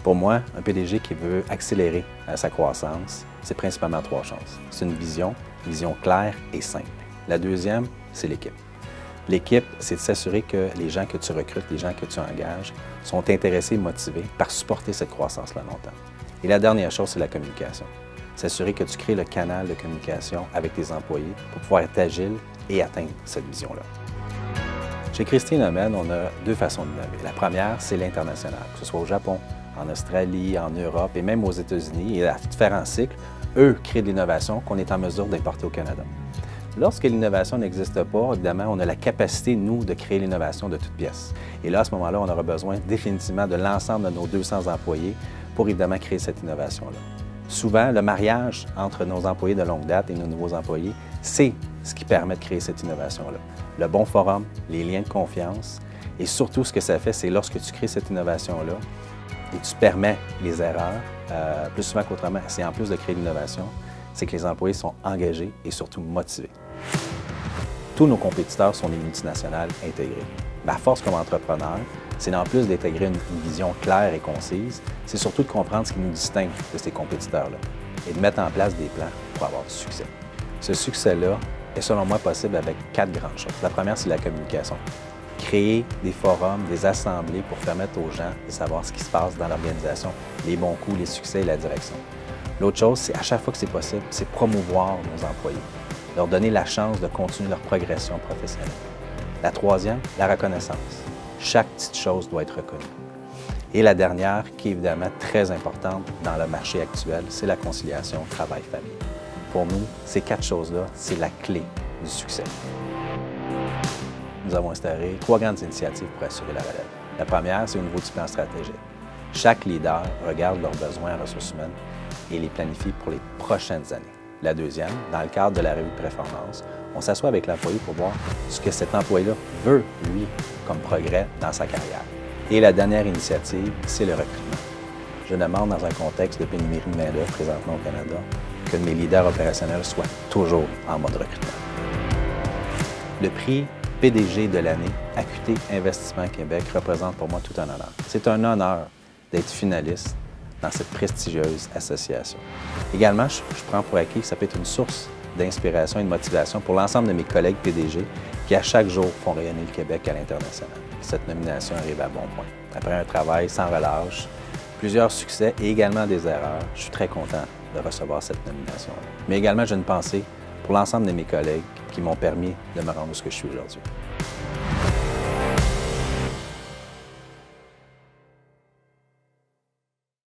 Pour moi, un PDG qui veut accélérer sa croissance, c'est principalement trois choses. C'est une vision claire et simple. La deuxième, c'est l'équipe. L'équipe, c'est de s'assurer que les gens que tu recrutes, les gens que tu engages, sont intéressés et motivés par supporter cette croissance-là longtemps. Et la dernière chose, c'est la communication. S'assurer que tu crées le canal de communication avec tes employés pour pouvoir être agile et atteindre cette vision-là. Chez Christie Nomen, on a deux façons d'innover. La première, c'est l'international, que ce soit au Japon, en Australie, en Europe et même aux États-Unis et à différents cycles, eux créent de l'innovation qu'on est en mesure d'importer au Canada. Lorsque l'innovation n'existe pas, évidemment, on a la capacité, nous, de créer l'innovation de toutes pièces. Et là, à ce moment-là, on aura besoin définitivement de l'ensemble de nos 200 employés pour évidemment créer cette innovation-là. Souvent, le mariage entre nos employés de longue date et nos nouveaux employés, c'est ce qui permet de créer cette innovation-là. Le bon forum, les liens de confiance et surtout, ce que ça fait, c'est lorsque tu crées cette innovation-là et tu permets les erreurs, plus souvent qu'autrement, c'est en plus de créer l'innovation, c'est que les employés sont engagés et surtout motivés. Tous nos compétiteurs sont des multinationales intégrées. Ma force comme entrepreneur, c'est en plus d'intégrer une vision claire et concise, c'est surtout de comprendre ce qui nous distingue de ces compétiteurs-là et de mettre en place des plans pour avoir du succès. Ce succès-là est selon moi possible avec 4 grandes choses. La première, c'est la communication. Créer des forums, des assemblées pour permettre aux gens de savoir ce qui se passe dans l'organisation, les bons coups, les succès et la direction. L'autre chose, c'est à chaque fois que c'est possible, c'est promouvoir nos employés, leur donner la chance de continuer leur progression professionnelle. La troisième, la reconnaissance. Chaque petite chose doit être reconnue. Et la dernière, qui est évidemment très importante dans le marché actuel, c'est la conciliation travail-famille. Pour nous, ces 4 choses-là, c'est la clé du succès. Nous avons instauré 3 grandes initiatives pour assurer la relève. La première, c'est au niveau du plan stratégique. Chaque leader regarde leurs besoins en ressources humaines et les planifie pour les prochaines années. La deuxième, dans le cadre de la revue de performance, on s'assoit avec l'employé pour voir ce que cet employé-là veut, lui, comme progrès dans sa carrière. Et la dernière initiative, c'est le recrutement. Je demande, dans un contexte de pénurie de main-d'œuvre présentement au Canada, que mes leaders opérationnels soient toujours en mode recrutement. Le prix PDG de l'année, Acuité Investissement Québec, représente pour moi tout un honneur. C'est un honneur d'être finaliste dans cette prestigieuse association. Également, je prends pour acquis que ça peut être une source d'inspiration et de motivation pour l'ensemble de mes collègues PDG qui, à chaque jour, font rayonner le Québec à l'international. Cette nomination arrive à bon point. Après un travail sans relâche, plusieurs succès et également des erreurs, je suis très content de recevoir cette nomination-là. Mais également, j'ai une pensée pour l'ensemble de mes collègues qui m'ont permis de me rendre où je suis aujourd'hui.